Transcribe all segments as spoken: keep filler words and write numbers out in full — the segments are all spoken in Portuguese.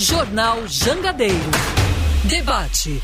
Jornal Jangadeiro. Debate.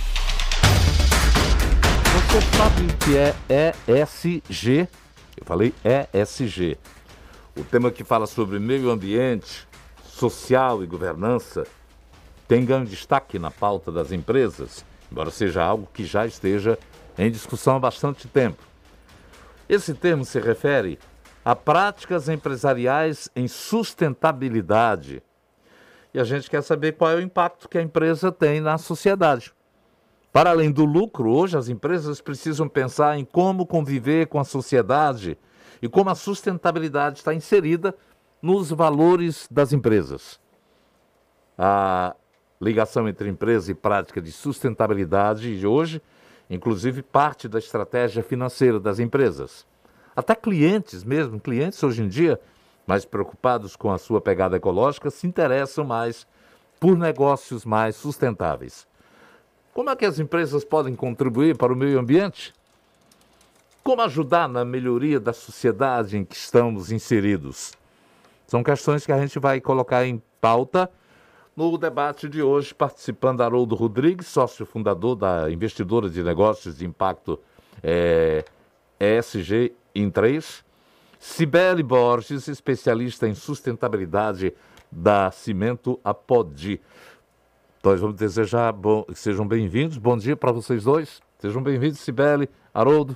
Você sabe o que é E S G? Eu falei E S G. O tema que fala sobre meio ambiente, social e governança tem ganho destaque na pauta das empresas, embora seja algo que já esteja em discussão há bastante tempo. Esse termo se refere a práticas empresariais em sustentabilidade. E a gente quer saber qual é o impacto que a empresa tem na sociedade. Para além do lucro, hoje as empresas precisam pensar em como conviver com a sociedade e como a sustentabilidade está inserida nos valores das empresas. A ligação entre empresa e prática de sustentabilidade de hoje, inclusive, parte da estratégia financeira das empresas. Até clientes mesmo, clientes hoje em dia, mais preocupados com a sua pegada ecológica, se interessam mais por negócios mais sustentáveis. Como é que as empresas podem contribuir para o meio ambiente? Como ajudar na melhoria da sociedade em que estamos inseridos? São questões que a gente vai colocar em pauta no debate de hoje, participando Haroldo Rodrigues, sócio fundador da investidora de negócios de impacto é, E S G em três, Cibele Borges, especialista em sustentabilidade da Cimento Apodi. Nós vamos desejar bom, que sejam bem-vindos. Bom dia para vocês dois. Sejam bem-vindos, Cibele, Haroldo.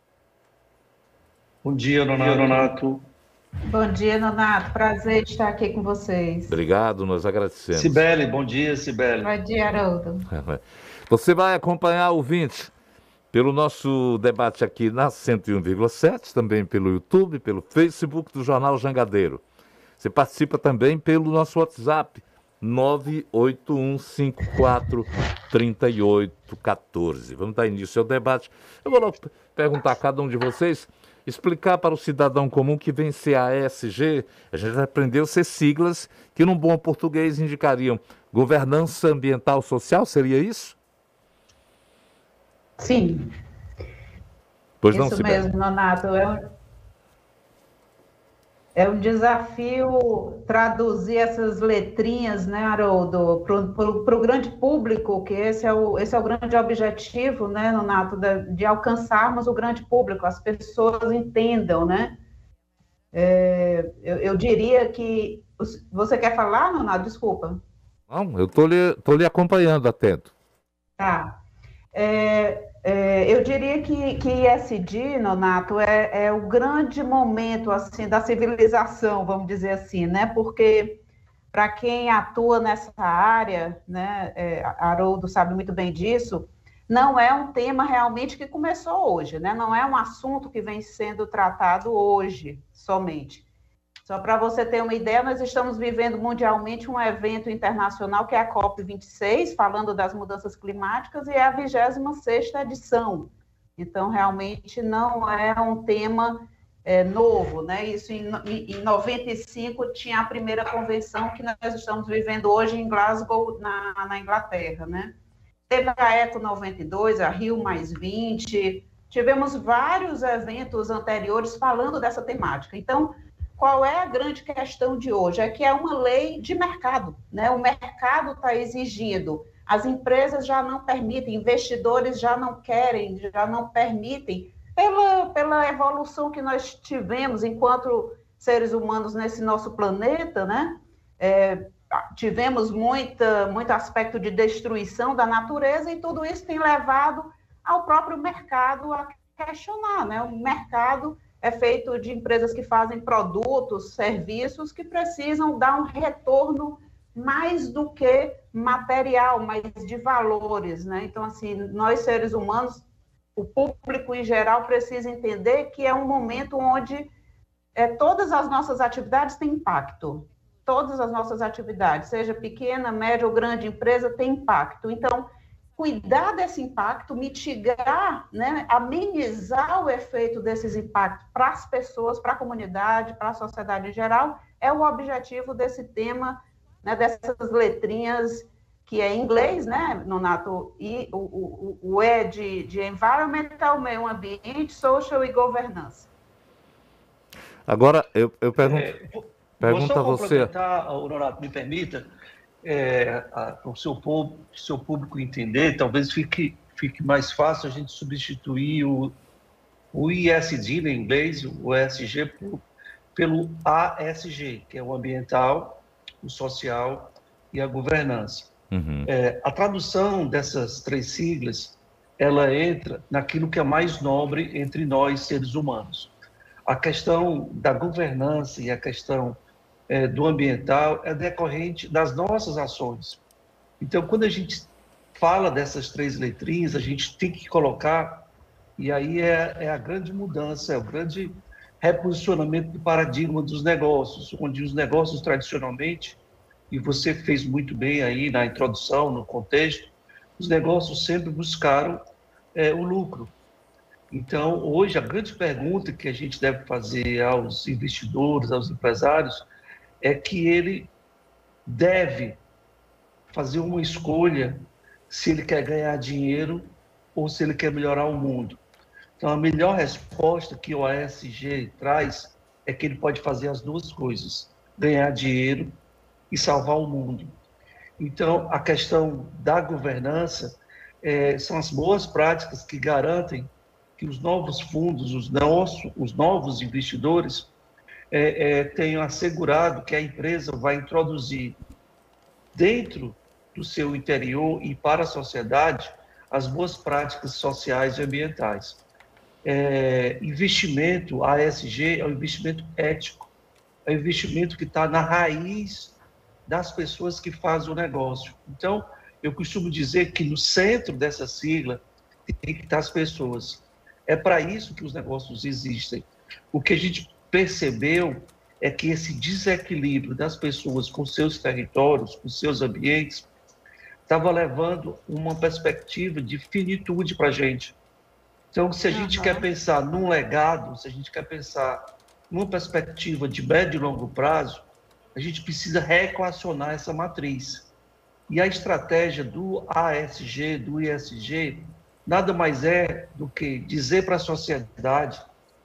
Bom dia, Nonato. Bom dia, Nonato. Prazer estar aqui com vocês. Obrigado, nós agradecemos. Cibele, bom dia, Cibele. Bom dia, Haroldo. Você vai acompanhar, ouvinte, pelo nosso debate aqui na cento e um vírgula sete, também pelo YouTube, pelo Facebook do Jornal Jangadeiro. Você participa também pelo nosso WhatsApp, nove oito um cinco quatro três oito um quatro. Vamos dar início ao debate. Eu vou perguntar a cada um de vocês, explicar para o cidadão comum que vem ser a E S G, a gente aprendeu a ser siglas que, num bom português, indicariam governança ambiental social, seria isso? Sim. Pois não, isso Cibele? mesmo, Nonato. É um, é um desafio traduzir essas letrinhas, né, Haroldo, para o grande público, que esse é o, esse é o grande objetivo, né, Nonato, de, de alcançarmos o grande público, as pessoas entendam, né? É, eu, eu diria que... Você quer falar, Nonato? Desculpa. Não, eu estou lhe, tô lhe acompanhando, atento. Tá. É, é, eu diria que, que E S G, Nonato, é, é o grande momento assim, da civilização, vamos dizer assim, né? Porque para quem atua nessa área, né, é, Haroldo sabe muito bem disso, não é um tema realmente que começou hoje, né? Não é um assunto que vem sendo tratado hoje somente. Só para você ter uma ideia, nós estamos vivendo mundialmente um evento internacional que é a COP vinte e seis, falando das mudanças climáticas, e é a vigésima sexta edição. Então, realmente, não é um tema é, novo, né? Isso em, em noventa e cinco tinha a primeira convenção que nós estamos vivendo hoje em Glasgow, na, na Inglaterra, né? Teve a Eco noventa e dois, a Rio mais vinte, tivemos vários eventos anteriores falando dessa temática. Então, qual é a grande questão de hoje? É que é uma lei de mercado, né? O mercado está exigindo, as empresas já não permitem, investidores já não querem, já não permitem, pela, pela evolução que nós tivemos enquanto seres humanos nesse nosso planeta, né? É, tivemos muita, muito aspecto de destruição da natureza e tudo isso tem levado ao próprio mercado a questionar, né? O mercado é feito de empresas que fazem produtos, serviços que precisam dar um retorno mais do que material, mas de valores, né? Então, assim, nós seres humanos, o público em geral precisa entender que é um momento onde é, todas as nossas atividades têm impacto. Todas as nossas atividades, seja pequena, média ou grande empresa, tem impacto. Então, cuidar desse impacto, mitigar, né, amenizar o efeito desses impactos para as pessoas, para a comunidade, para a sociedade em geral, é o objetivo desse tema, né, dessas letrinhas, que é em inglês, né, Nonato, e o, o, o E de, de Environmental, meio ambiente, Social e Governança. Agora, eu, eu pergunto, é, pergunto a você... Vou só complementar, Nonato, me permita. é, para o seu, seu público entender, talvez fique, fique mais fácil a gente substituir o, o I S D, em inglês, o E S G, por, pelo A S G, que é o ambiental, o social e a governança. Uhum. É, a tradução dessas três siglas, ela entra naquilo que é mais nobre entre nós, seres humanos. A questão da governança e a questão é, do ambiental é decorrente das nossas ações. Então, quando a gente fala dessas três letrinhas, a gente tem que colocar, e aí é, é a grande mudança, é o grande reposicionamento do paradigma dos negócios, onde os negócios tradicionalmente, e você fez muito bem aí na introdução, no contexto, os negócios sempre buscaram é, o lucro. Então, hoje, a grande pergunta que a gente deve fazer aos investidores, aos empresários, é que ele deve fazer uma escolha se ele quer ganhar dinheiro ou se ele quer melhorar o mundo. Então, a melhor resposta que o A S G traz é que ele pode fazer as duas coisas, ganhar dinheiro e salvar o mundo. Então, a questão da governança é, são as boas práticas que garantem que os novos fundos, os, nossos, os novos investidores é, é, tenham assegurado que a empresa vai introduzir dentro do seu interior e para a sociedade as boas práticas sociais e ambientais. É, investimento, A S G, é um investimento ético, é um investimento que está na raiz das pessoas que fazem o negócio. Então, eu costumo dizer que no centro dessa sigla tem que estar as pessoas. É para isso que os negócios existem. O que a gente percebeu é que esse desequilíbrio das pessoas com seus territórios, com seus ambientes, estava levando uma perspectiva de finitude para a gente. Então, se a gente uhum. quer pensar num legado, se a gente quer pensar numa perspectiva de médio e longo prazo, a gente precisa reequacionar essa matriz. E a estratégia do A S G, do I S G, nada mais é do que dizer para a sociedade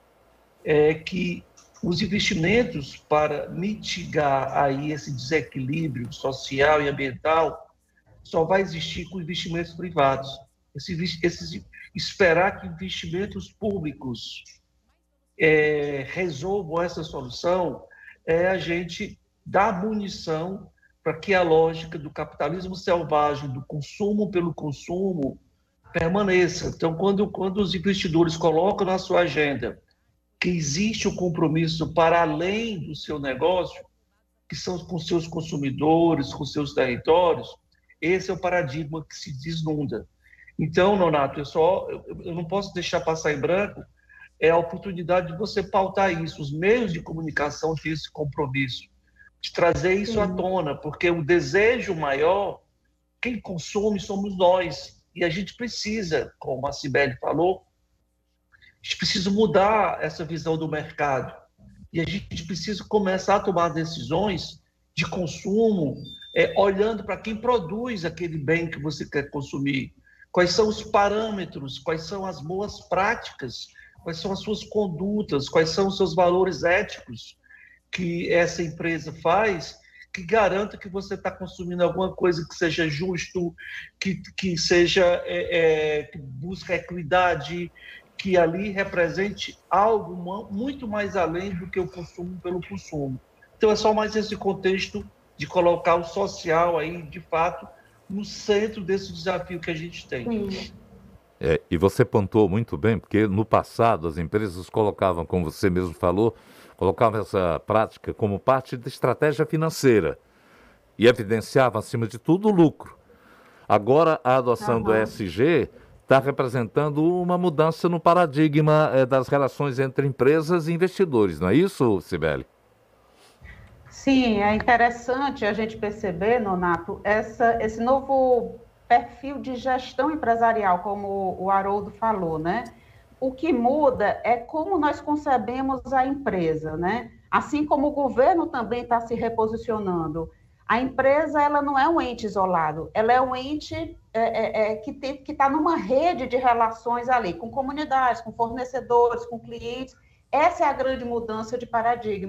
é, que os investimentos para mitigar aí esse desequilíbrio social e ambiental só vai existir com investimentos privados. Esse, esse, esperar que investimentos públicos é, resolvam essa solução é a gente dar munição para que a lógica do capitalismo selvagem, do consumo pelo consumo, permaneça. Então, quando, quando os investidores colocam na sua agenda que existe o compromisso para além do seu negócio, que são com seus consumidores, com seus territórios, esse é o paradigma que se desnunda. Então, Nonato, eu, só, eu, eu não posso deixar passar em branco é a oportunidade de você pautar isso. Os meios de comunicação têm esse compromisso de trazer isso Sim. à tona, porque o desejo maior, quem consome somos nós. E a gente precisa, como a Cibele falou, a gente precisa mudar essa visão do mercado. E a gente precisa começar a tomar decisões de consumo, é, olhando para quem produz aquele bem que você quer consumir. Quais são os parâmetros, quais são as boas práticas, quais são as suas condutas, quais são os seus valores éticos que essa empresa faz, que garanta que você está consumindo alguma coisa que seja justo, que, que seja, é, é, que busque equidade, que ali represente algo muito mais além do que o consumo pelo consumo. Então, é só mais esse contexto de colocar o social aí, de fato, no centro desse desafio que a gente tem. É, e você pontuou muito bem, porque no passado as empresas colocavam, como você mesmo falou, colocavam essa prática como parte da estratégia financeira e evidenciavam, acima de tudo, o lucro. Agora, a adoção uhum. do E S G está representando uma mudança no paradigma é, das relações entre empresas e investidores, não é isso, Cibele? Sim, é interessante a gente perceber, Nonato, essa, esse novo perfil de gestão empresarial, como o Haroldo falou, né? O que muda é como nós concebemos a empresa, né? Assim como o governo também está se reposicionando. A empresa, ela não é um ente isolado, ela é um ente é, é, é, que tem, que está numa rede de relações ali, com comunidades, com fornecedores, com clientes. Essa é a grande mudança de paradigma.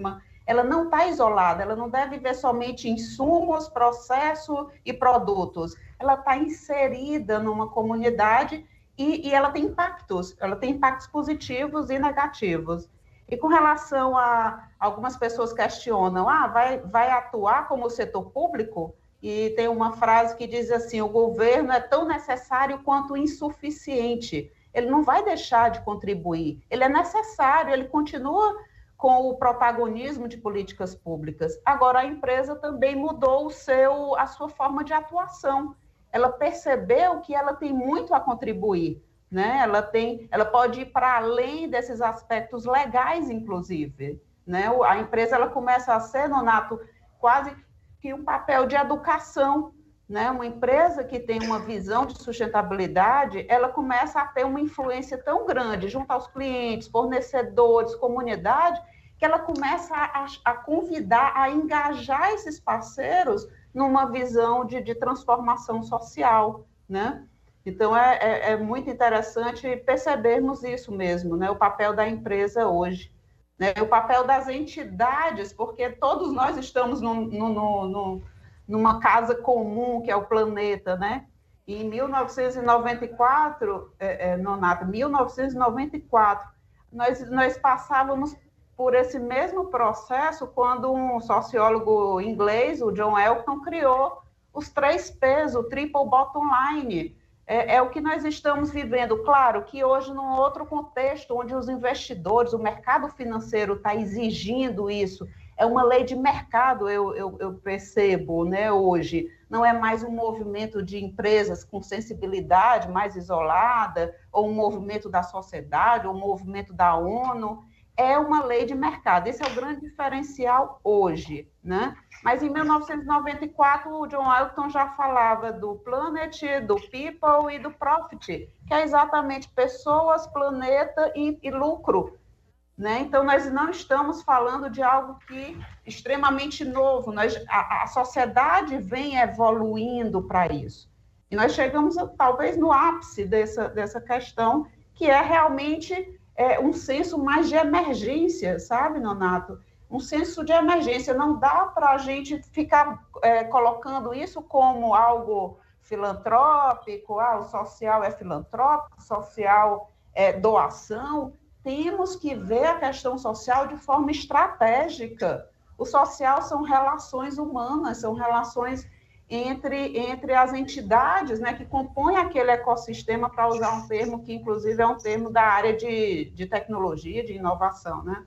ela não está isolada, ela não deve ver somente insumos, processo e produtos. Ela está inserida numa comunidade e, e ela tem impactos, ela tem impactos positivos e negativos. E com relação a algumas pessoas questionam, ah, vai, vai atuar como o setor público? E tem uma frase que diz assim, o governo é tão necessário quanto insuficiente. Ele não vai deixar de contribuir, ele é necessário, ele continua com o protagonismo de políticas públicas. Agora, a empresa também mudou o seu, a sua forma de atuação. Ela percebeu que ela tem muito a contribuir, né? Ela tem, ela pode ir para além desses aspectos legais, inclusive, né? A empresa ela começa a ser, Nonato, quase que um papel de educação, né? Uma empresa que tem uma visão de sustentabilidade, ela começa a ter uma influência tão grande junto aos clientes, fornecedores, comunidade, que ela começa a, a convidar, a engajar esses parceiros numa visão de, de transformação social, né? Então, é, é, é muito interessante percebermos isso mesmo, né? O papel da empresa hoje, né? O papel das entidades, porque todos nós estamos no, no, no, no numa casa comum, que é o planeta, né? E em mil novecentos e noventa e quatro, é, é, Nonato, mil novecentos e noventa e quatro, nós, nós passávamos por esse mesmo processo quando um sociólogo inglês, o John Elton, criou os três P's, o Triple Bottom Line. É, é o que nós estamos vivendo. Claro que hoje, num outro contexto, onde os investidores, o mercado financeiro está exigindo isso, é uma lei de mercado, eu, eu, eu percebo, né, hoje. Não é mais um movimento de empresas com sensibilidade mais isolada, ou um movimento da sociedade, ou um movimento da ONU. É uma lei de mercado. Esse é o grande diferencial hoje, né? Mas em mil novecentos e noventa e quatro, o John Elton já falava do planet, do people e do profit, que é exatamente pessoas, planeta e, e lucro. Né? Então, nós não estamos falando de algo que extremamente novo, nós, a, a sociedade vem evoluindo para isso. E nós chegamos, talvez, no ápice dessa, dessa questão, que é realmente é, um senso mais de emergência, sabe, Nonato? Um senso de emergência. Não dá para a gente ficar é, colocando isso como algo filantrópico, ah, o social é filantrópico, o social é doação. Temos que ver a questão social de forma estratégica. O social são relações humanas, são relações entre, entre as entidades, né, que compõem aquele ecossistema, para usar um termo que, inclusive, é um termo da área de, de tecnologia, de inovação, né?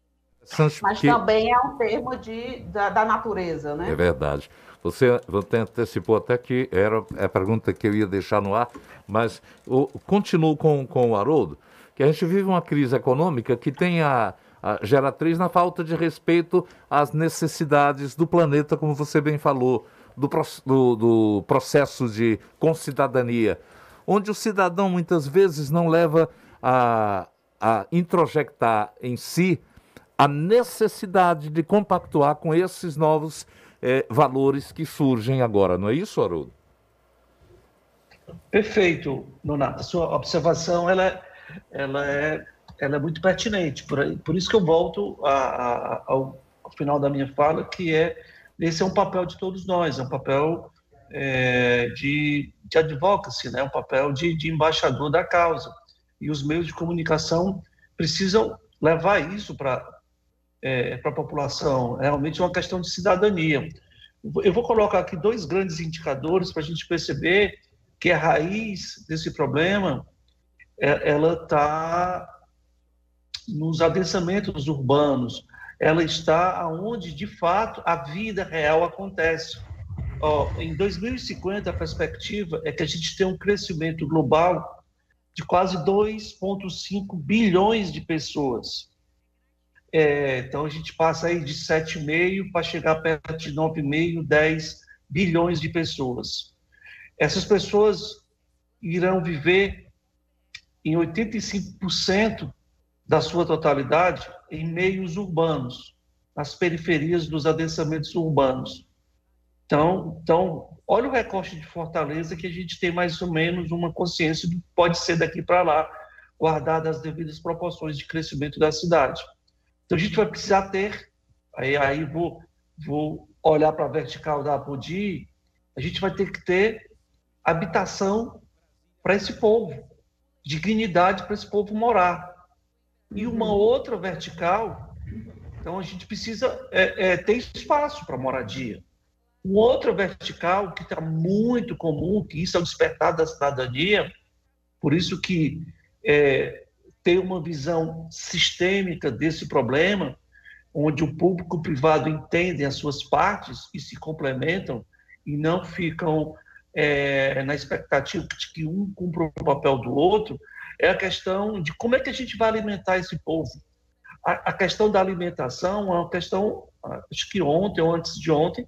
Mas que... também é um termo de, da, da natureza, né? É verdade. Você, você antecipou até que era a pergunta que eu ia deixar no ar, mas o, continuo com, com o Haroldo, que a gente vive uma crise econômica que tem a, a geratriz na falta de respeito às necessidades do planeta, como você bem falou, do, do, do processo de concidadania, onde o cidadão muitas vezes não leva a, a introjectar em si a necessidade de compactuar com esses novos eh, valores que surgem agora. Não é isso, Haroldo? Perfeito, Nonato. A sua observação ela é Ela é, ela é muito pertinente, por, aí, por isso que eu volto a, a, ao, ao final da minha fala, que é, esse é um papel de todos nós, é um papel é, de, de advocacy, né? Um papel de, de embaixador da causa, e os meios de comunicação precisam levar isso para é, para a população, é realmente uma questão de cidadania. Eu vou colocar aqui dois grandes indicadores para a gente perceber que a raiz desse problema ela está nos adensamentos urbanos, ela está onde, de fato, a vida real acontece. Ó, em dois mil e cinquenta, a perspectiva é que a gente tem um crescimento global de quase dois vírgula cinco bilhões de pessoas. É, então, a gente passa aí de sete vírgula cinco para chegar perto de nove vírgula cinco, dez bilhões de pessoas. Essas pessoas irão viver em oitenta e cinco por cento da sua totalidade em meios urbanos, nas periferias dos adensamentos urbanos. Então, então, olha o recorte de Fortaleza, que a gente tem mais ou menos uma consciência do que pode ser daqui para lá, guardadas as devidas proporções de crescimento da cidade. Então, a gente vai precisar ter aí, aí vou, vou olhar para a vertical da Apodi, a gente vai ter que ter habitação para esse povo, dignidade para esse povo morar. E uma outra vertical, então a gente precisa é, é, ter espaço para moradia. Uma outra vertical que está muito comum, que isso é o despertar da cidadania, por isso que é, tem uma visão sistêmica desse problema, onde o público e o privado entendem as suas partes e se complementam e não ficam é, na expectativa de que um cumpra o papel do outro, é a questão de como é que a gente vai alimentar esse povo. A, a questão da alimentação é uma questão, acho que ontem ou antes de ontem,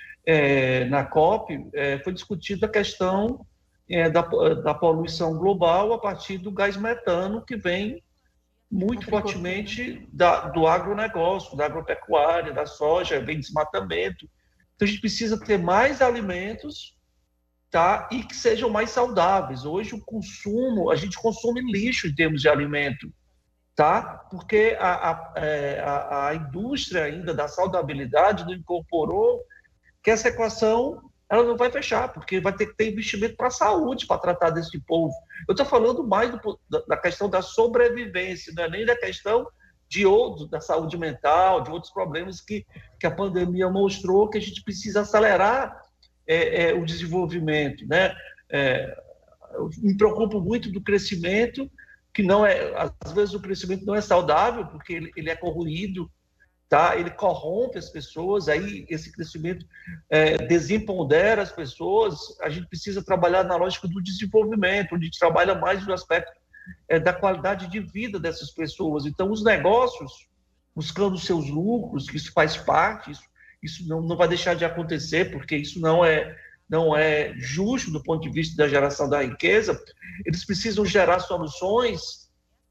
é, na COP, é, foi discutida a questão é, da, da poluição global a partir do gás metano, que vem muito fortemente da, do agronegócio, da agropecuária, da soja, vem desmatamento. Então, a gente precisa ter mais alimentos, tá? E que sejam mais saudáveis. Hoje, o consumo, a gente consome lixo em termos de alimento, tá? Porque a, a, a, a indústria ainda da saudabilidade não incorporou que essa equação ela não vai fechar, porque vai ter que ter investimento para a saúde, para tratar desse povo. Eu estou falando mais do, da, da questão da sobrevivência, não é nem da questão de outros, da saúde mental, de outros problemas que, que a pandemia mostrou que a gente precisa acelerar é, é, o desenvolvimento, né? É, eu me preocupo muito do crescimento, que não é, às vezes o crescimento não é saudável, porque ele, ele é corroído, tá? Ele corrompe as pessoas, aí esse crescimento é, desempodera as pessoas. A gente precisa trabalhar na lógica do desenvolvimento, onde a gente trabalha mais no aspecto é, da qualidade de vida dessas pessoas. Então, os negócios, buscando seus lucros, que isso faz parte, isso, isso não, não vai deixar de acontecer, porque isso não é, não é justo do ponto de vista da geração da riqueza. Eles precisam gerar soluções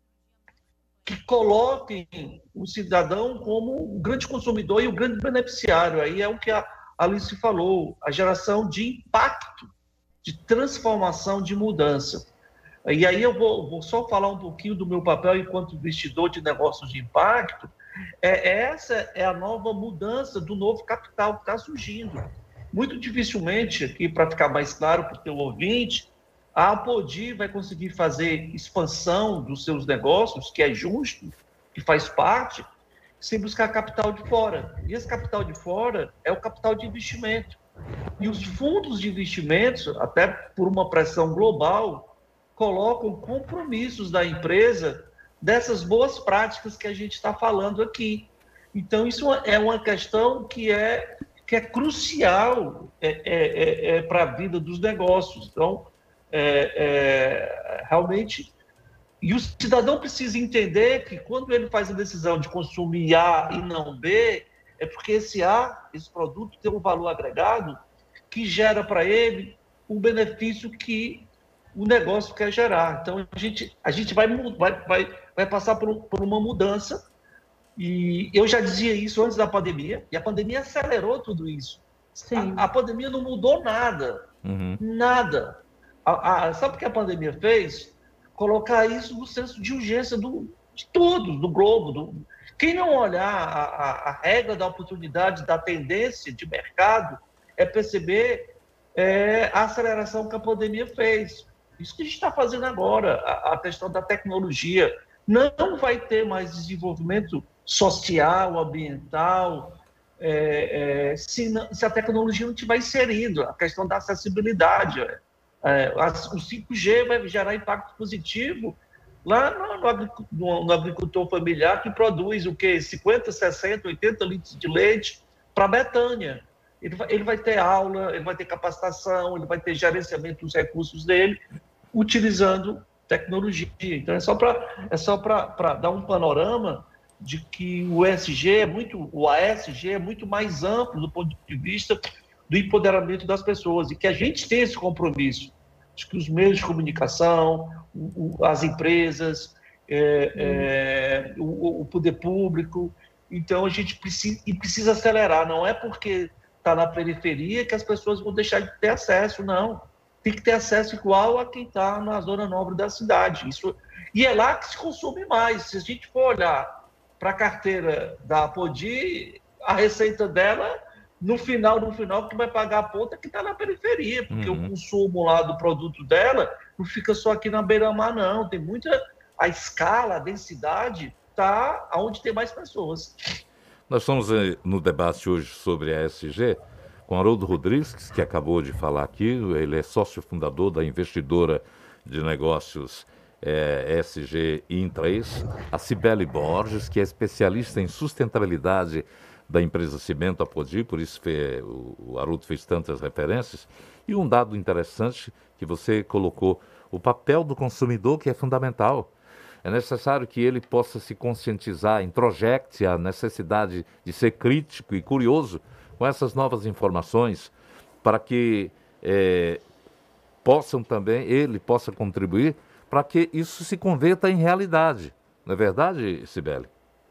que coloquem o cidadão como o grande consumidor e o grande beneficiário. Aí é o que a Alice falou, a geração de impacto, de transformação, de mudança. E aí eu vou, vou só falar um pouquinho do meu papel enquanto investidor de negócios de impacto. É, essa é a nova mudança do novo capital que está surgindo. Muito dificilmente, aqui para ficar mais claro para o teu ouvinte, a Apodi vai conseguir fazer expansão dos seus negócios, que é justo, que faz parte, sem buscar capital de fora. E esse capital de fora é o capital de investimento. E os fundos de investimentos, até por uma pressão global, colocam compromissos da empresa dessas boas práticas que a gente está falando aqui. Então, isso é uma questão que é, que é crucial é, é, é, para a vida dos negócios. Então, É, é, realmente, e o cidadão precisa entender que quando ele faz a decisão de consumir A e não B, é porque esse A, esse produto, tem um valor agregado que gera para ele o benefício que o negócio quer gerar. Então, a gente, a gente vai, vai, vai, vai passar por, por uma mudança, e eu já dizia isso antes da pandemia, e a pandemia acelerou tudo isso. Sim. A, a pandemia não mudou nada, uhum. nada. A, a, sabe o que a pandemia fez? Colocar isso no senso de urgência do, de todos, do globo. Do, quem não olhar a, a, a regra da oportunidade, da tendência de mercado, é perceber é, a aceleração que a pandemia fez. Isso que a gente está fazendo agora, a, a questão da tecnologia. Não vai ter mais desenvolvimento social, ambiental, é, é, se, não, se a tecnologia não estiver inserindo. A questão da acessibilidade. É, o cinco G vai gerar impacto positivo lá no, no, no agricultor familiar que produz o quê? cinquenta, sessenta, oitenta litros de leite para Betânia. Ele vai, ele vai ter aula, ele vai ter capacitação, ele vai ter gerenciamento dos recursos dele, utilizando tecnologia. Então, é só para é só para dar um panorama de que o E S G é muito, o A S G é muito mais amplo do ponto de vista do empoderamento das pessoas, e que a gente tem esse compromisso, de que os meios de comunicação, o, o, as empresas, é, é, o, o poder público, então a gente precisa, e precisa acelerar, não é porque está na periferia que as pessoas vão deixar de ter acesso, não. Tem que ter acesso igual a quem está na zona nobre da cidade. Isso, e é lá que se consome mais. Se a gente for olhar para a carteira da Apodi, a receita dela, no final, no final, que vai pagar a ponta que está na periferia, porque uhum. o consumo lá do produto dela não fica só aqui na beira-mar, não. Tem muita... A escala, a densidade está onde tem mais pessoas. Nós estamos no debate hoje sobre a E S G com Haroldo Rodrigues, que acabou de falar aqui. Ele é sócio fundador da investidora de negócios é, E S G Intrês, a Cibele Borges, que é especialista em sustentabilidade da empresa Cimento Apodi, por isso fez, o Haroldo fez tantas referências. E um dado interessante que você colocou, o papel do consumidor, que é fundamental. É necessário que ele possa se conscientizar, introjecte a necessidade de ser crítico e curioso com essas novas informações, para que é, possam também, ele possa contribuir para que isso se converta em realidade. Não é verdade, Cibele?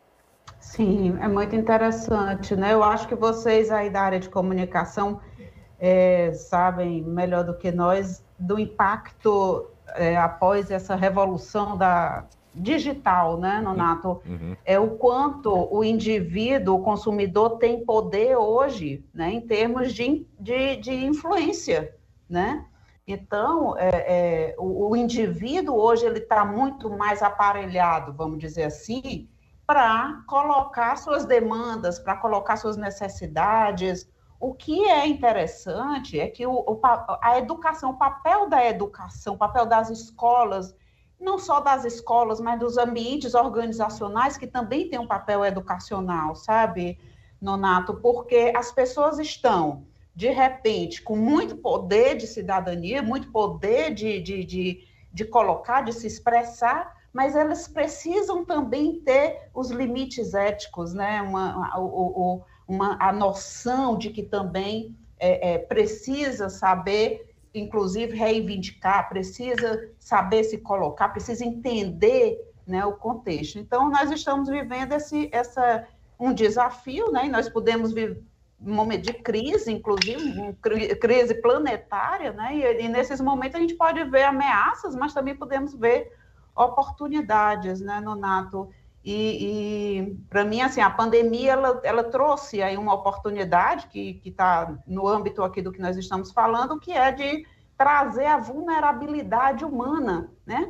Sim, é muito interessante, né? Eu acho que vocês aí da área de comunicação é, sabem melhor do que nós do impacto é, após essa revolução da digital, né, Nonato? Uhum. É o quanto o indivíduo, o consumidor tem poder hoje, né, em termos de, de, de influência, né? Então, é, é, o, o indivíduo hoje ele está muito mais aparelhado, vamos dizer assim, para colocar suas demandas, para colocar suas necessidades. O que é interessante é que o, o, a educação, o papel da educação, o papel das escolas, não só das escolas, mas dos ambientes organizacionais, que também têm um papel educacional, sabe, Nonato? Porque as pessoas estão, de repente, com muito poder de cidadania, muito poder de, de, de, de colocar, de se expressar, mas elas precisam também ter os limites éticos, né? Uma, uma, uma, a noção de que também é, é, precisa saber, inclusive, reivindicar, precisa saber se colocar, precisa entender, né, o contexto. Então, nós estamos vivendo esse, essa, um desafio, né, e nós podemos viver um momento de crise, inclusive, uma crise planetária, né, e, e nesses momentos a gente pode ver ameaças, mas também podemos ver oportunidades, né, Nonato? E, e para mim, assim, a pandemia, ela, ela trouxe aí uma oportunidade que está no âmbito aqui do que nós estamos falando, que é de trazer a vulnerabilidade humana, né?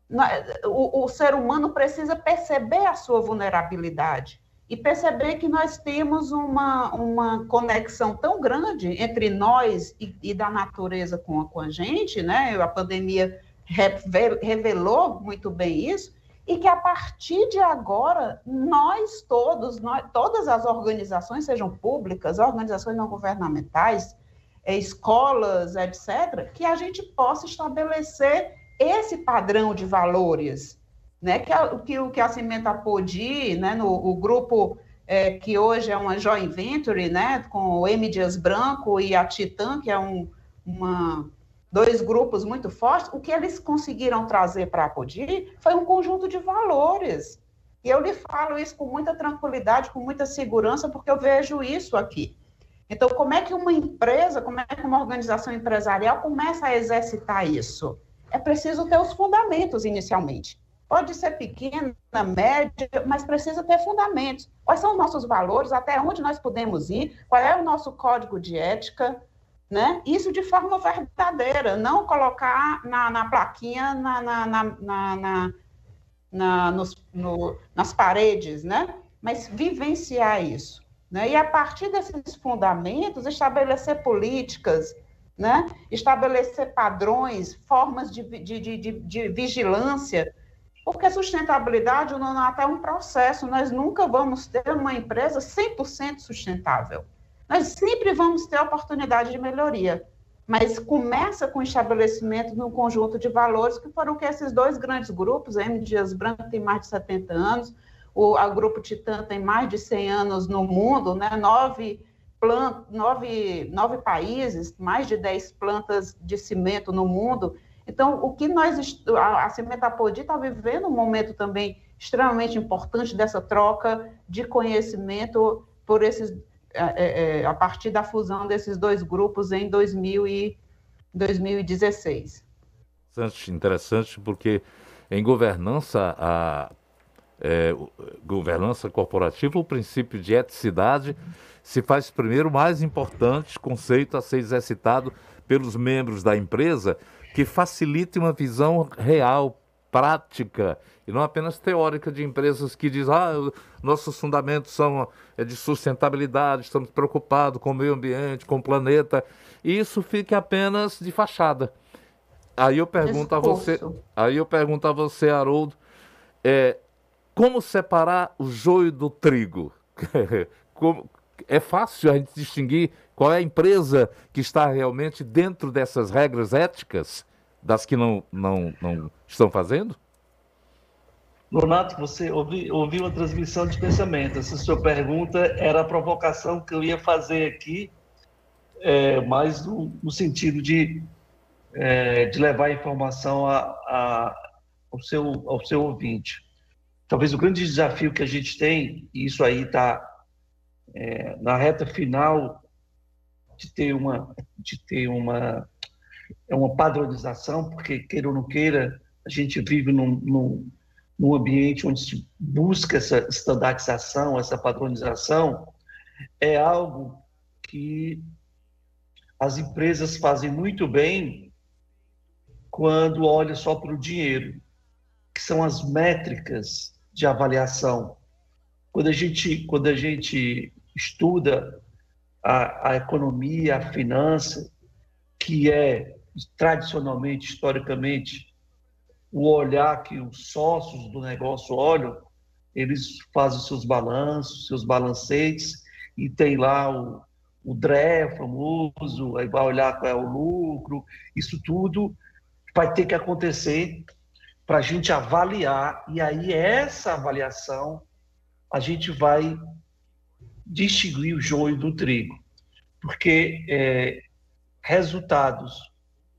O, o ser humano precisa perceber a sua vulnerabilidade e perceber que nós temos uma, uma conexão tão grande entre nós e, e da natureza com a, com a gente, né? A pandemia revelou muito bem isso, e que a partir de agora, nós todos, nós, todas as organizações, sejam públicas, organizações não governamentais, escolas, etcétera, que a gente possa estabelecer esse padrão de valores, né? Que, a, que, que a Cimento Apodi, né? no, o grupo é, que hoje é uma joint venture, né? Com o M. Dias Branco e a Titan, que é um, uma... dois grupos muito fortes, o que eles conseguiram trazer para a Apodi foi um conjunto de valores. E eu lhe falo isso com muita tranquilidade, com muita segurança, porque eu vejo isso aqui. Então, como é que uma empresa, como é que uma organização empresarial começa a exercitar isso? É preciso ter os fundamentos inicialmente. Pode ser pequena, média, mas precisa ter fundamentos. Quais são os nossos valores, até onde nós podemos ir, qual é o nosso código de ética, né? Isso de forma verdadeira, não colocar na, na plaquinha, na, na, na, na, na, nos, no, nas paredes, né? Mas vivenciar isso, né? E a partir desses fundamentos, estabelecer políticas, né? Estabelecer padrões, formas de, de, de, de, de vigilância, porque sustentabilidade, o Nonato, é um processo, nós nunca vamos ter uma empresa cem por cento sustentável. Nós sempre vamos ter oportunidade de melhoria, mas começa com o estabelecimento de um conjunto de valores que foram que esses dois grandes grupos, a M. Dias Branco tem mais de setenta anos, o a Grupo Titan tem mais de cem anos no mundo, né? nove, plant, nove, nove países, mais de dez plantas de cimento no mundo. Então, o que nós, a, a Cimento Apodi está vivendo um momento também extremamente importante dessa troca de conhecimento por esses É, é, a partir da fusão desses dois grupos em dois mil e dezesseis. Interessante, porque em governança a, é, governança corporativa, o princípio de eticidade se faz primeiro o mais importante conceito a ser exercitado pelos membros da empresa, que facilite uma visão real, prática, e não apenas teórica de empresas que dizem, ah, nossos fundamentos são é de sustentabilidade, estamos preocupados com o meio ambiente, com o planeta, e isso fica apenas de fachada. Aí eu pergunto a você, aí eu pergunto a você, Haroldo, é, como separar o joio do trigo? Como, é fácil a gente distinguir qual é a empresa que está realmente dentro dessas regras éticas das que não, não, não estão fazendo? Nonato, você ouvi, ouviu a transmissão de pensamento. Essa sua pergunta era a provocação que eu ia fazer aqui, é, mais no, no sentido de, é, de levar a informação a, a, ao, seu, ao seu ouvinte. Talvez o grande desafio que a gente tem, e isso aí está é, na reta final de ter uma, de ter uma, é uma padronização, porque, queira ou não queira, a gente vive num, num, num ambiente onde se busca essa estandarização, essa padronização, é algo que as empresas fazem muito bem quando olham só para o dinheiro, que são as métricas de avaliação. Quando a gente, quando a gente estuda a, a economia, a finança, que é tradicionalmente, historicamente, o olhar que os sócios do negócio olham, eles fazem seus balanços, seus balancetes, e tem lá o, o D R E famoso, aí vai olhar qual é o lucro, isso tudo vai ter que acontecer para a gente avaliar, e aí essa avaliação a gente vai distinguir o joio do trigo, porque é, resultados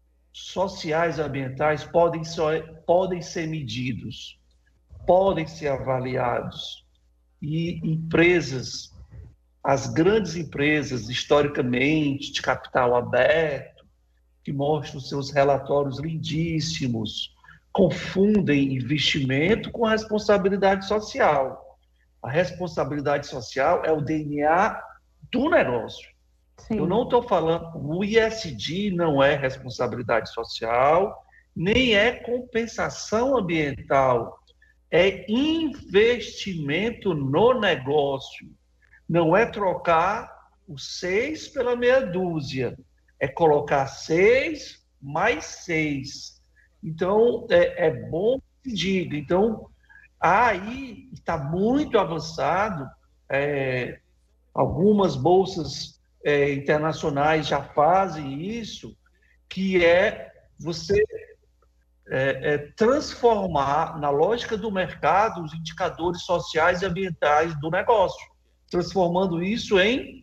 sociais e ambientais podem ser, podem ser medidos, podem ser avaliados, e empresas, as grandes empresas, historicamente, de capital aberto, que mostram seus relatórios lindíssimos, confundem investimento com a responsabilidade social. A responsabilidade social é o D N A do negócio. Sim. Eu não estou falando, o I S D não é responsabilidade social, nem é compensação ambiental, é investimento no negócio. Não é trocar os seis pela meia dúzia, é colocar seis mais seis. Então, é, é bom que diga. Então, aí está muito avançado, é, algumas bolsas é, internacionais já fazem isso, que é você é, é, transformar na lógica do mercado os indicadores sociais e ambientais do negócio, transformando isso em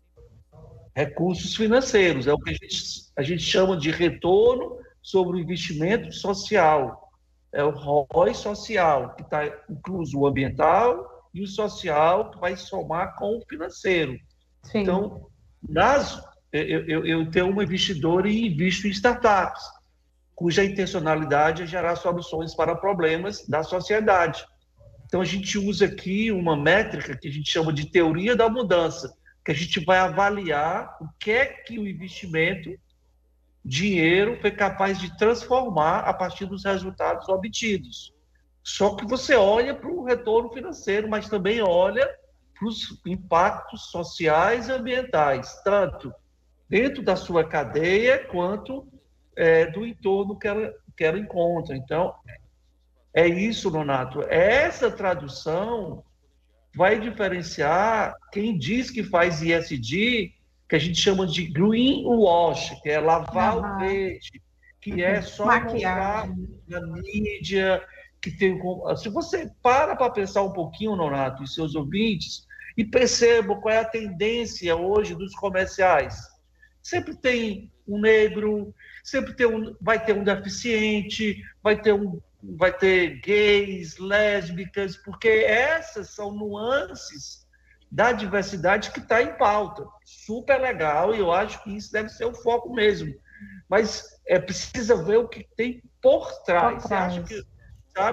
recursos financeiros. É o que a gente, a gente chama de retorno sobre o investimento social. É o R O I social, que está incluso o ambiental, e o social, que vai somar com o financeiro. Sim. Então, nas, eu, eu, eu tenho uma investidora e invisto em startups, cuja intencionalidade é gerar soluções para problemas da sociedade. Então, a gente usa aqui uma métrica que a gente chama de teoria da mudança, que a gente vai avaliar o que é que o investimento, dinheiro, foi capaz de transformar a partir dos resultados obtidos. Só que você olha para o retorno financeiro, mas também olha para os impactos sociais e ambientais, tanto dentro da sua cadeia, quanto é, do entorno que ela, que ela encontra. Então, é isso, Nonato. Essa tradução vai diferenciar quem diz que faz I S D, que a gente chama de greenwash, que é lavar uhum. o verde, que é só mostrar na mídia, que tem... Se você para para pensar um pouquinho, Nonato, e seus ouvintes, e perceba qual é a tendência hoje dos comerciais. Sempre tem um negro, sempre tem um, vai ter um deficiente, vai ter, um, vai ter gays, lésbicas, porque essas são nuances da diversidade que está em pauta. Super legal, e eu acho que isso deve ser o foco mesmo. Mas é precisa ver o que tem por trás. Por trás. Você acha que, sabe,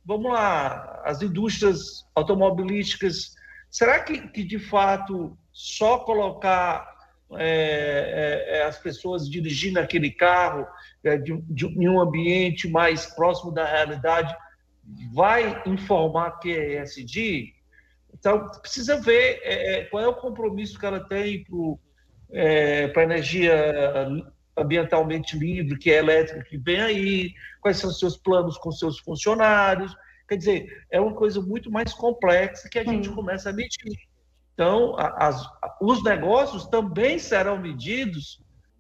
vamos lá, as indústrias automobilísticas, será que, que de fato, só colocar é, é, as pessoas dirigindo aquele carro é, de, de, em um ambiente mais próximo da realidade vai informar que é E S G? Então, precisa ver é, qual é o compromisso que ela tem para a é, energia ambientalmente livre, que é elétrica, que vem aí, quais são os seus planos com seus funcionários. Quer dizer, é uma coisa muito mais complexa que a gente começa a medir. Então, as, os negócios também serão medidos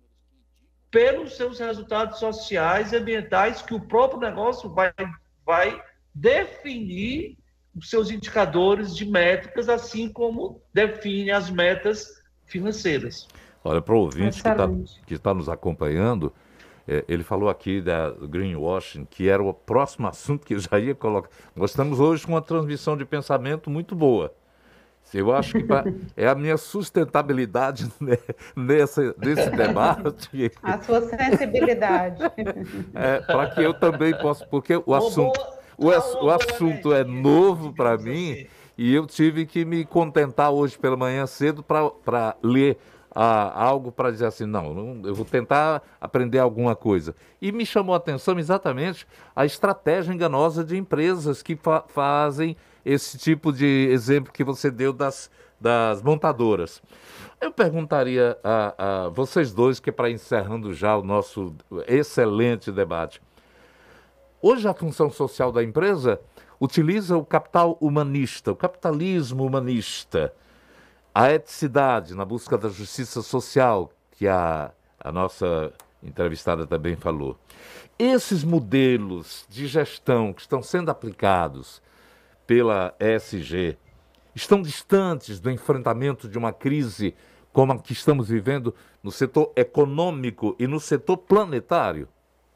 pelos seus resultados sociais e ambientais, que o próprio negócio vai, vai definir os seus indicadores de métricas, assim como define as metas financeiras. Olha, para o ouvinte que está que tá nos acompanhando, é, ele falou aqui da greenwashing, que era o próximo assunto que eu já ia colocar. Nós estamos hoje com uma transmissão de pensamento muito boa. Eu acho que pra, é a minha sustentabilidade nessa, nesse debate. A sua sensibilidade. É, para que eu também possa, porque o assunto, o, o assunto é novo para mim e eu tive que me contentar hoje pela manhã cedo para ler a, algo para dizer assim, não, não, eu vou tentar aprender alguma coisa. E me chamou a atenção exatamente a estratégia enganosa de empresas que fa fazem esse tipo de exemplo que você deu das, das montadoras. Eu perguntaria a, a vocês dois, que é para encerrando já o nosso excelente debate. Hoje a função social da empresa utiliza o capital humanista, o capitalismo humanista, a eticidade na busca da justiça social, que a, a nossa entrevistada também falou. Esses modelos de gestão que estão sendo aplicados pela E S G estão distantes do enfrentamento de uma crise como a que estamos vivendo no setor econômico e no setor planetário?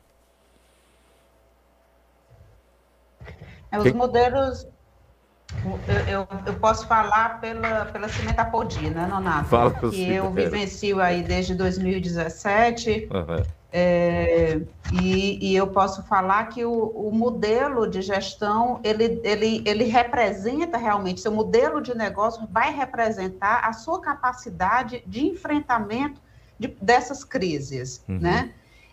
Os Quem? modelos, eu, eu, eu posso falar pela, pela Cimentapodi, né, Nonato? Fala, que sim, eu é. vivencio aí desde dois mil e dezessete. Uhum. É, e, e eu posso falar que o, o modelo de gestão, ele, ele, ele representa realmente, seu modelo de negócio vai representar a sua capacidade de enfrentamento de, dessas crises, uhum. né?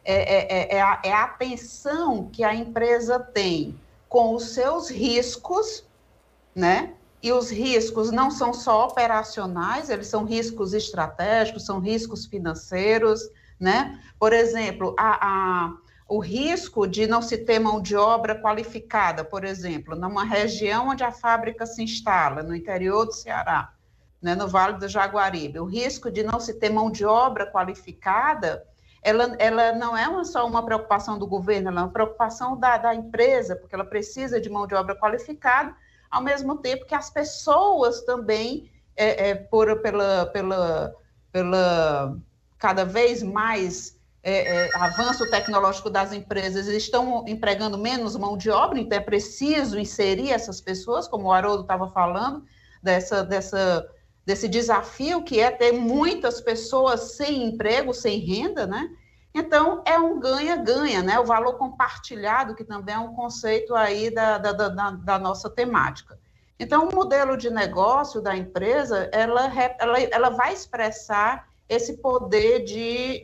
É, é, é, a, é a atenção que a empresa tem com os seus riscos, né? E os riscos não são só operacionais, eles são riscos estratégicos, são riscos financeiros, né? Por exemplo, a, a, o risco de não se ter mão de obra qualificada, por exemplo, numa região onde a fábrica se instala, no interior do Ceará, né, no Vale do Jaguaribe, o risco de não se ter mão de obra qualificada, ela, ela não é uma, só uma preocupação do governo, ela é uma preocupação da, da empresa, porque ela precisa de mão de obra qualificada, ao mesmo tempo que as pessoas também, é, é, por, pela, pela, pela cada vez mais é, é, avanço tecnológico das empresas, estão empregando menos mão de obra, então é preciso inserir essas pessoas, como o Haroldo estava falando, dessa, dessa, desse desafio que é ter muitas pessoas sem emprego, sem renda, né? Então, é um ganha-ganha, né? O valor compartilhado, que também é um conceito aí da, da, da, da nossa temática. Então, o modelo de negócio da empresa, ela, ela, ela vai expressar esse poder de,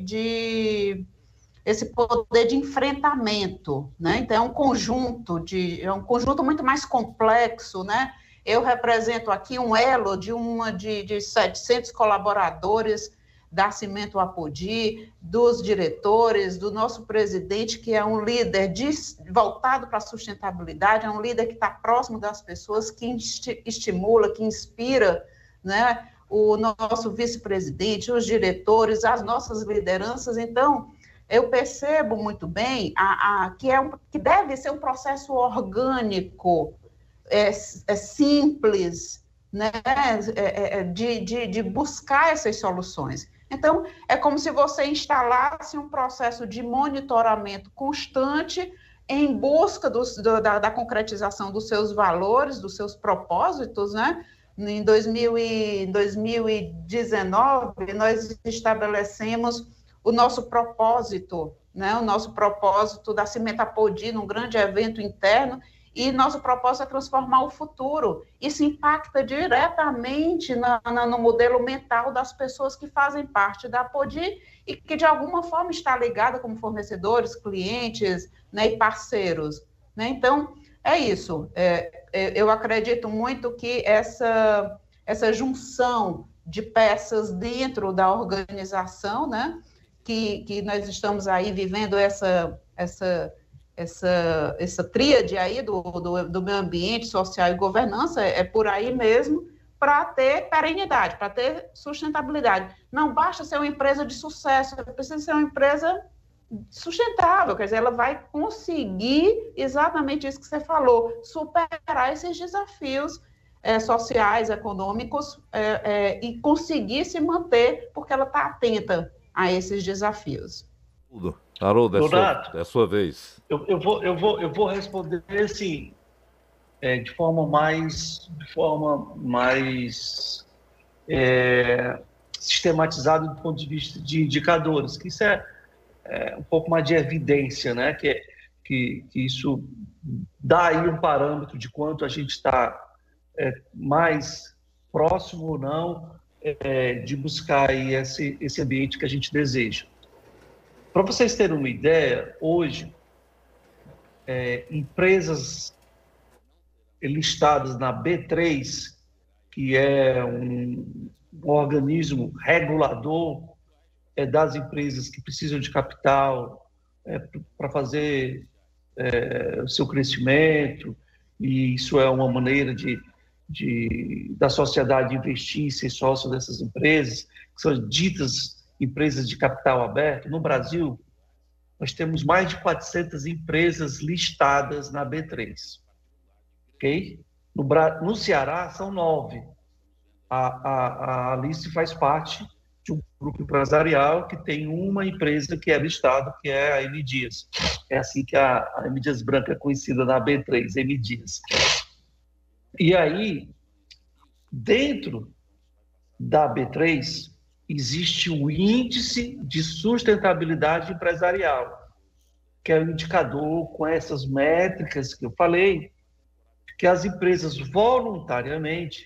de, esse poder de enfrentamento, né? Então, é um conjunto, de, é um conjunto muito mais complexo, né? Eu represento aqui um elo de, uma, de, de setecentos colaboradores da Cimentapodi, dos diretores, do nosso presidente, que é um líder de, voltado para a sustentabilidade, é um líder que está próximo das pessoas, que esti, estimula, que inspira, né? O nosso vice-presidente, os diretores, as nossas lideranças. Então, eu percebo muito bem a, a, que, é um, que deve ser um processo orgânico, é, é simples, né? é, é, de, de, de buscar essas soluções. Então, é como se você instalasse um processo de monitoramento constante em busca dos, do, da, da concretização dos seus valores, dos seus propósitos, né? Em dois mil e dezenove, nós estabelecemos o nosso propósito, né? O nosso propósito da Cimentapodi, num grande evento interno, e nosso propósito é transformar o futuro. Isso impacta diretamente na, na, no modelo mental das pessoas que fazem parte da Apodi e que, de alguma forma, está ligada como fornecedores, clientes, né, e parceiros. Né? Então, é isso. É, é, eu acredito muito que essa, essa junção de peças dentro da organização, né, que, que nós estamos aí vivendo essa... essa Essa, essa tríade aí do, do, do meio ambiente, social e governança, é, é por aí mesmo, para ter perenidade, para ter sustentabilidade. Não basta ser uma empresa de sucesso, precisa ser uma empresa sustentável, quer dizer, ela vai conseguir exatamente isso que você falou, superar esses desafios é, sociais, econômicos, é, é, e conseguir se manter, porque ela está atenta a esses desafios. Tudo. Haroldo, é, sua, é sua vez. Eu, eu, vou, eu, vou, eu vou responder assim, é, de forma mais, de forma mais é, sistematizada do ponto de vista de indicadores, que isso é, é um pouco mais de evidência, né? que, que, que isso dá aí um parâmetro de quanto a gente está é, mais próximo ou não é, de buscar aí esse, esse ambiente que a gente deseja. Para vocês terem uma ideia, hoje, é, empresas listadas na B três, que é um, um organismo regulador é, das empresas que precisam de capital é, para fazer é, o seu crescimento, e isso é uma maneira de, de, da sociedade investir e ser sócio dessas empresas, que são ditas empresas de capital aberto. No Brasil, nós temos mais de quatrocentas empresas listadas na B três. Okay? No, no Ceará, são nove. A, a, a Alice faz parte de um grupo empresarial que tem uma empresa que é listada, que é a M. Dias. É assim que a, a M. Dias Branco é conhecida na B três, M. Dias. E aí, dentro da B três, existe o índice de sustentabilidade empresarial, que é o indicador com essas métricas que eu falei, que as empresas voluntariamente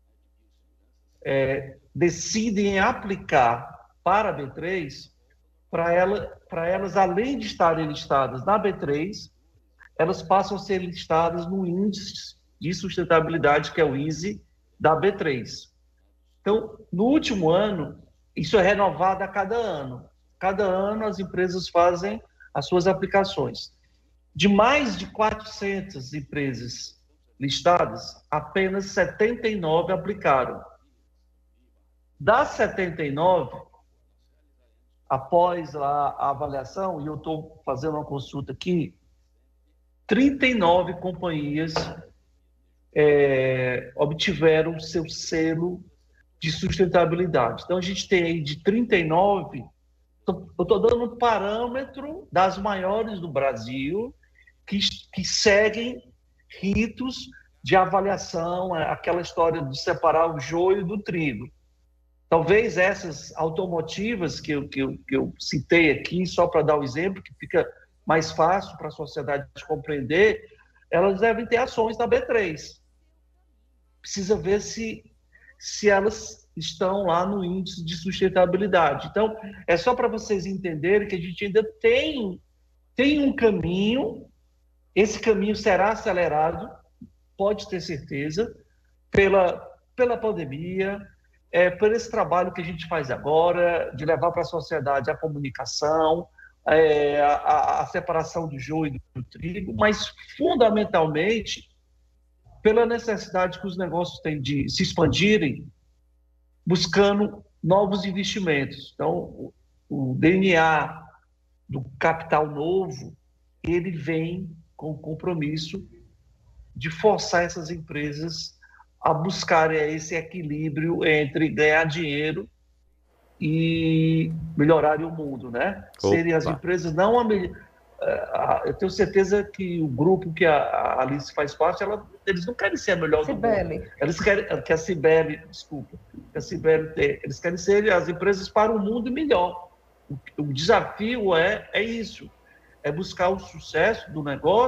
é, decidem aplicar para a B três, para ela, para elas, além de estarem listadas na B três, elas passam a ser listadas no índice de sustentabilidade, que é o I S E da B três. Então, no último ano, isso é renovado a cada ano. Cada ano as empresas fazem as suas aplicações. De mais de quatrocentas empresas listadas, apenas setenta e nove aplicaram. Das setenta e nove, após lá a avaliação, e eu estou fazendo uma consulta aqui, trinta e nove companhias é, obtiveram seu selo de sustentabilidade. Então, a gente tem aí de trinta e nove, eu estou dando um parâmetro das maiores do Brasil, que, que seguem ritos de avaliação, aquela história de separar o joio do trigo. Talvez essas automotivas que eu, que eu, que eu citei aqui, só para dar o um exemplo, que fica mais fácil para a sociedade compreender, elas devem ter ações da B três. Precisa ver se se elas estão lá no índice de sustentabilidade. Então, é só para vocês entenderem que a gente ainda tem, tem um caminho, esse caminho será acelerado, pode ter certeza, pela, pela pandemia, é, por esse trabalho que a gente faz agora, de levar para a sociedade a comunicação, é, a, a separação do joio e do trigo, mas, fundamentalmente, pela necessidade que os negócios têm de se expandirem, buscando novos investimentos. Então, o D N A do capital novo, ele vem com o compromisso de forçar essas empresas a buscarem esse equilíbrio entre ganhar dinheiro e melhorarem o mundo, né? Opa. Serem as empresas não a melhor. Eu tenho certeza que o grupo que a Alice faz parte, ela, eles não querem ser a melhor Cibele. do mundo. Eles querem que a Cibele, desculpa, que a Cibele tem. Eles querem ser as empresas para um mundo melhor. O, o desafio é, é isso, é buscar o sucesso do negócio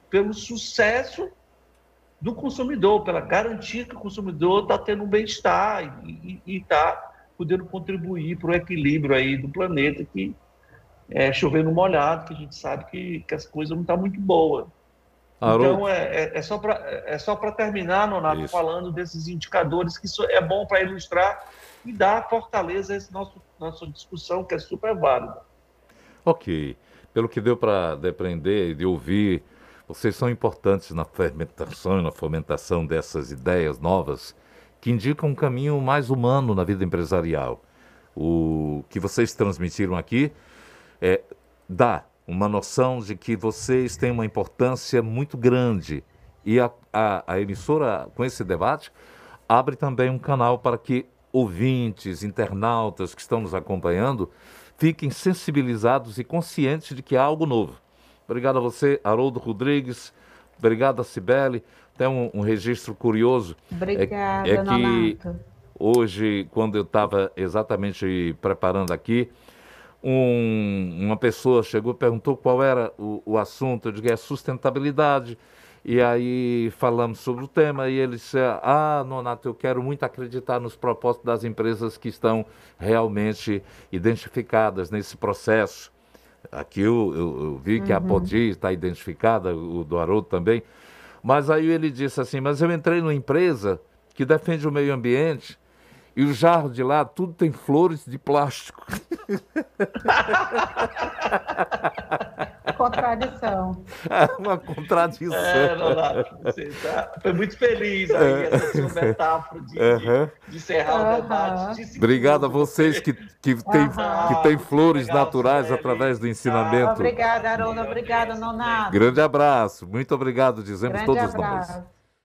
pelo sucesso do consumidor, pela garantia que o consumidor está tendo um bem-estar e está podendo contribuir para o equilíbrio aí do planeta, que é chovendo molhado, que a gente sabe que, que as coisas não estão muito boas. Haroldo. Então, é, é, é só para é só para terminar, Nonato, isso, falando desses indicadores, que isso é bom para ilustrar e dar fortaleza a essa nosso, nossa discussão, que é super válida. Ok. Pelo que deu para depreender e de ouvir, vocês são importantes na fermentação e na fomentação dessas ideias novas que indicam um caminho mais humano na vida empresarial. O que vocês transmitiram aqui é, dá uma noção de que vocês têm uma importância muito grande e a, a, a emissora, com esse debate, abre também um canal para que ouvintes, internautas que estão nos acompanhando fiquem sensibilizados e conscientes de que há algo novo. Obrigado a você, Haroldo Rodrigues. Obrigado a Cibele. Tem um, um registro curioso. Obrigada, é, é que Nonato. Hoje, quando eu estava exatamente preparando aqui, um, uma pessoa chegou e perguntou qual era o, o assunto. Eu digo, é sustentabilidade. E aí falamos sobre o tema e ele disse, ah, Nonato, eu quero muito acreditar nos propósitos das empresas que estão realmente identificadas nesse processo. Aqui eu, eu, eu vi que uhum. a Podi está identificada, o do Haroldo também. Mas aí ele disse assim, mas eu entrei numa empresa que defende o meio ambiente e o jarro de lá, tudo tem flores de plástico. Contradição. Uma contradição. É, Nonato, você tá, foi muito feliz aí, essa sua metáfora de, uhum. de, de encerrar uhum. o debate. De Obrigado a vocês que, que uhum. têm que tem flores legal, naturais Cibele. Através do ensinamento. Obrigada, Haroldo. Obrigada, Nonato. Grande abraço. Muito obrigado, dizemos Grande todos abraço. nós.